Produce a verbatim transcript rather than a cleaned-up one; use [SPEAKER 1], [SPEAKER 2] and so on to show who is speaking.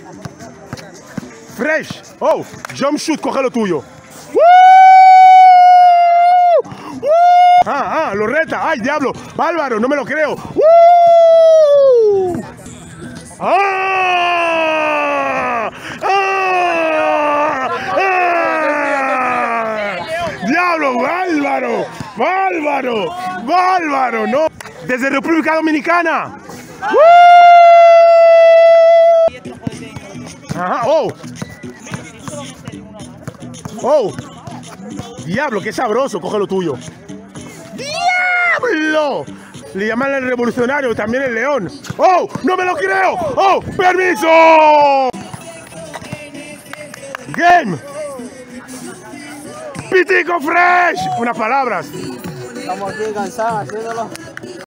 [SPEAKER 1] Fresh. Oh, jump shoot, coge lo tuyo. ¡Woo! ¡Woo! Ah, ah, lo reta. ¡Ay, diablo! Bárbaro, no me lo creo. ¡Woo! ¡Ah! ¡Ah! ¡Ah! ¡Diablo, bárbaro! ¡Bárbaro! ¡Bárbaro! ¡No! Desde República Dominicana. ¡Woo! Ajá, oh. Oh. Diablo, qué sabroso, coge lo tuyo. ¡Diablo! Le llaman el revolucionario, también el león. ¡Oh! ¡No me lo creo! ¡Oh! ¡Permiso! Game. Pitico Fresh. Unas palabras.
[SPEAKER 2] Estamos aquí cansados haciéndolo.